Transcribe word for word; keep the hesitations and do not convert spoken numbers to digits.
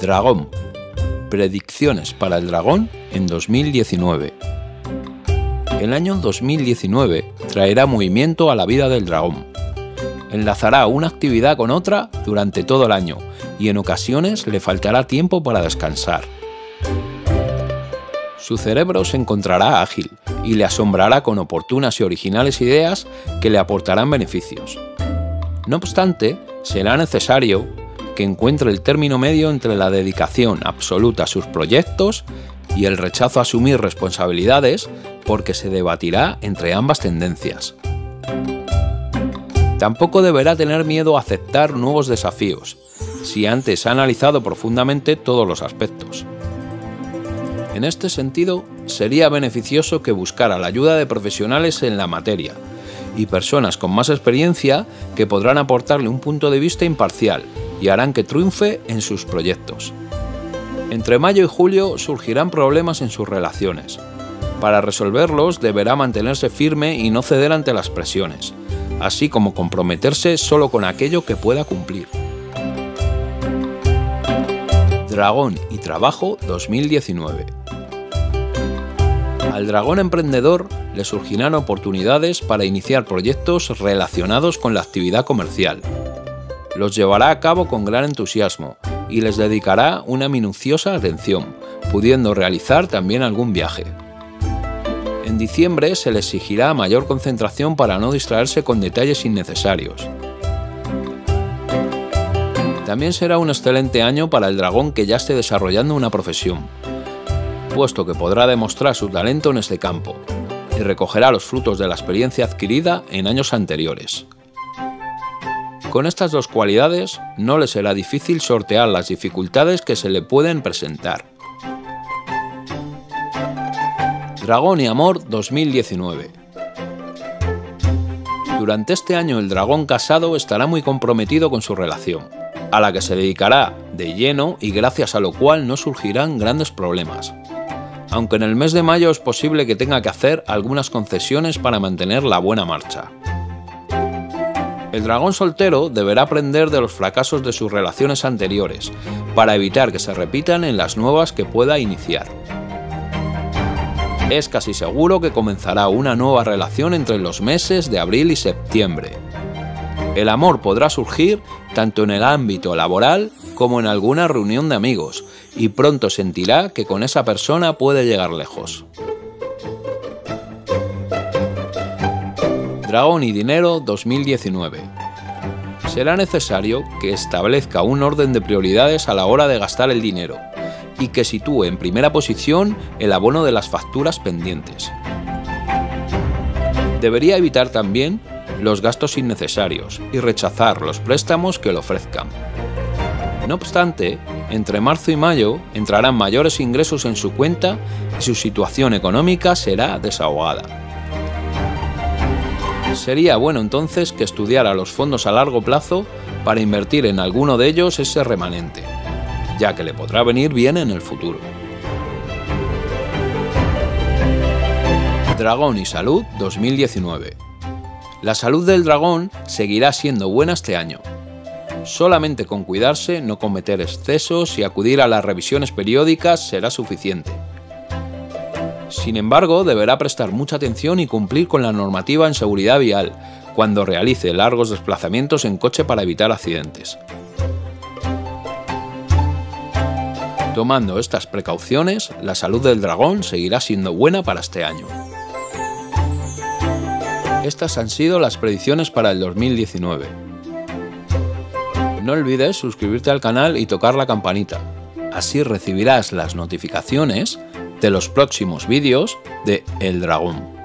Dragón. Predicciones para el dragón en dos mil diecinueve. El año dos mil diecinueve traerá movimiento a la vida del dragón. Enlazará una actividad con otra durante todo el año y en ocasiones le faltará tiempo para descansar. Su cerebro se encontrará ágil y le asombrará con oportunas y originales ideas que le aportarán beneficios. No obstante, será necesario que encuentre el término medio entre la dedicación absoluta a sus proyectos y el rechazo a asumir responsabilidades, porque se debatirá entre ambas tendencias. Tampoco deberá tener miedo a aceptar nuevos desafíos, si antes ha analizado profundamente todos los aspectos. En este sentido, sería beneficioso que buscara la ayuda de profesionales en la materia y personas con más experiencia que podrán aportarle un punto de vista imparcial y harán que triunfe en sus proyectos. Entre mayo y julio surgirán problemas en sus relaciones. Para resolverlos deberá mantenerse firme y no ceder ante las presiones, así como comprometerse solo con aquello que pueda cumplir. Dragón y trabajo dos mil diecinueve. Al dragón emprendedor le surgirán oportunidades para iniciar proyectos relacionados con la actividad comercial. Los llevará a cabo con gran entusiasmo y les dedicará una minuciosa atención, pudiendo realizar también algún viaje. En diciembre se le exigirá mayor concentración para no distraerse con detalles innecesarios. También será un excelente año para el dragón que ya esté desarrollando una profesión, puesto que podrá demostrar su talento en este campo y recogerá los frutos de la experiencia adquirida en años anteriores. Con estas dos cualidades no le será difícil sortear las dificultades que se le pueden presentar. Dragón y amor dos mil diecinueve. Durante este año el dragón casado estará muy comprometido con su relación, a la que se dedicará de lleno y gracias a lo cual no surgirán grandes problemas. Aunque en el mes de mayo es posible que tenga que hacer algunas concesiones para mantener la buena marcha. El dragón soltero deberá aprender de los fracasos de sus relaciones anteriores, para evitar que se repitan en las nuevas que pueda iniciar. Es casi seguro que comenzará una nueva relación entre los meses de abril y septiembre. El amor podrá surgir tanto en el ámbito laboral como en alguna reunión de amigos, y pronto sentirá que con esa persona puede llegar lejos. Dragón y dinero dos mil diecinueve. Será necesario que establezca un orden de prioridades a la hora de gastar el dinero y que sitúe en primera posición el abono de las facturas pendientes. Debería evitar también los gastos innecesarios y rechazar los préstamos que le ofrezcan. No obstante, entre marzo y mayo entrarán mayores ingresos en su cuenta y su situación económica será desahogada. Sería bueno entonces que estudiara los fondos a largo plazo para invertir en alguno de ellos ese remanente, ya que le podrá venir bien en el futuro. Dragón y salud dos mil diecinueve. La salud del dragón seguirá siendo buena este año. Solamente con cuidarse, no cometer excesos y acudir a las revisiones periódicas será suficiente. Sin embargo, deberá prestar mucha atención y cumplir con la normativa en seguridad vial cuando realice largos desplazamientos en coche para evitar accidentes. Tomando estas precauciones, la salud del dragón seguirá siendo buena para este año. Estas han sido las predicciones para el dos mil diecinueve. No olvides suscribirte al canal y tocar la campanita, así recibirás las notificaciones de los próximos vídeos de El Dragón.